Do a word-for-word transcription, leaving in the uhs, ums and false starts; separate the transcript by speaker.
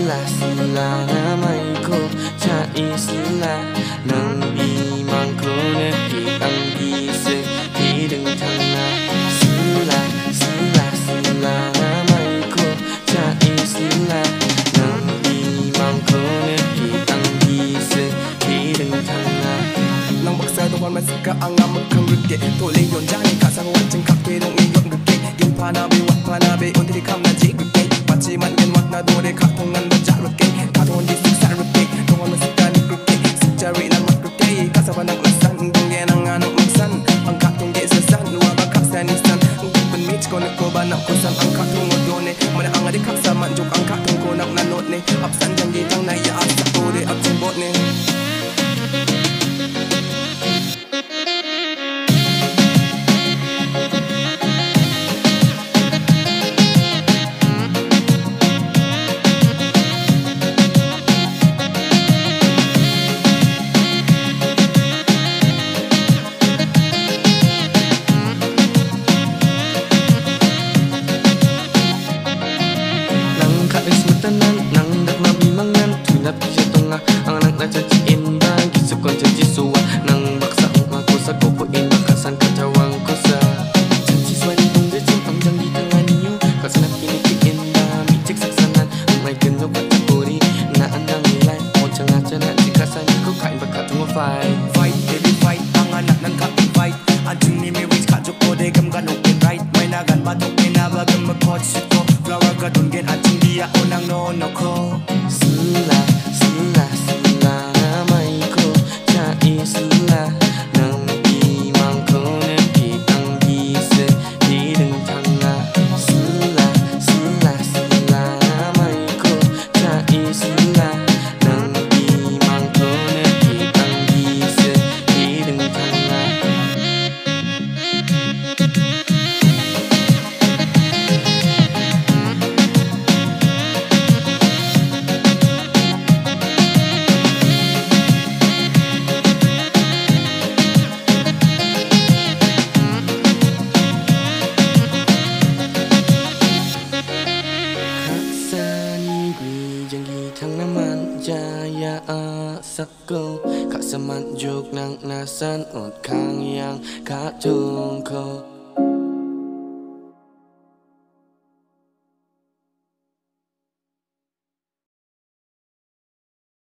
Speaker 1: sila sila namay ko sa isla ng limang ko nagdi ang gising hidang tanga. Sila sila sila namay ko sa isla ng limang ko nagdi ang gising hidang tanga.
Speaker 2: Nang baksaduan masika ang amag kang rike tuling yon jani kasawan ching kakirong iyon rike gin panabe wat panabe undi kam na jig rike pachiman gen wat na dore katong nan ja rike katong di sik sa rike tuwan masika ni rike sijari nan mat rike kasawan ang lasan dunggen ang anong magsan ang katong di sasan wa ba kapsanisan ben mitch ko ko ba na kusan ang katong odone mana ang adi kapsa manjuk ang katong ko nak nanot ne apsan jangi tang na ya asa ore up timbot ne.
Speaker 1: Nang dak na bimangan tulap siya tunga ang anak na chachiin ba gisukon sa jisuwa nang baksa ang ako sa kupuin makasan kacawang ko sa chanchiswan itong dechim ang jangi tangan niyo kasanap pinipiin ba michik saksanan ang may ganyo kategori na andang nilay o tiyang atya na sikasan ko kain baka tungo fight
Speaker 2: Fight, baby fight, ang anak ng copy fight Anjing ni may ways kajok ko de gam ganok in right may nagan batok pinabagam mag-coach ito flower ka dun gen anjing dia o nang nono ko.
Speaker 1: Sila sila sila namay ko sa isla ng limang ko nagdi ang gising hidang tanga. Sila sila sila namay ko sa isla ng limang ko nagdi ang gising hidang tanga. Thang naman jaya asako kasaman jok nang nasan ot kang yang katong ko.